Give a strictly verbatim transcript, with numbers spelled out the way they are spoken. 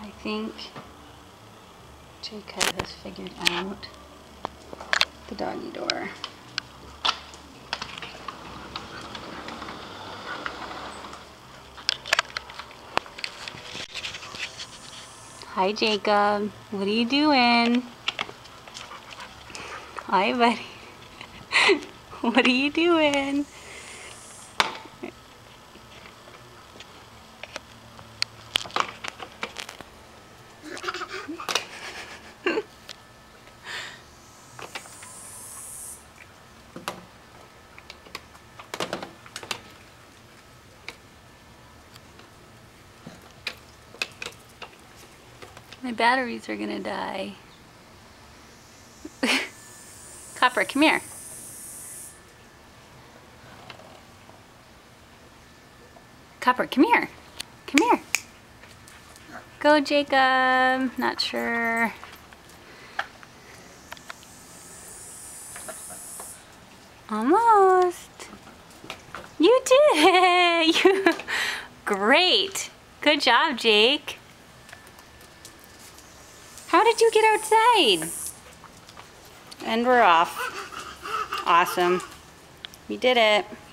I think Jacob has figured out the doggy door. Hi Jacob, what are you doing? Hi buddy. What are you doing? My batteries are gonna die. Copper, come here. Copper, come here. Come here. Go, Jacob. Not sure. Almost. You did it. You. Great. Good job, Jake. How did you get outside? And we're off. Awesome. You did it.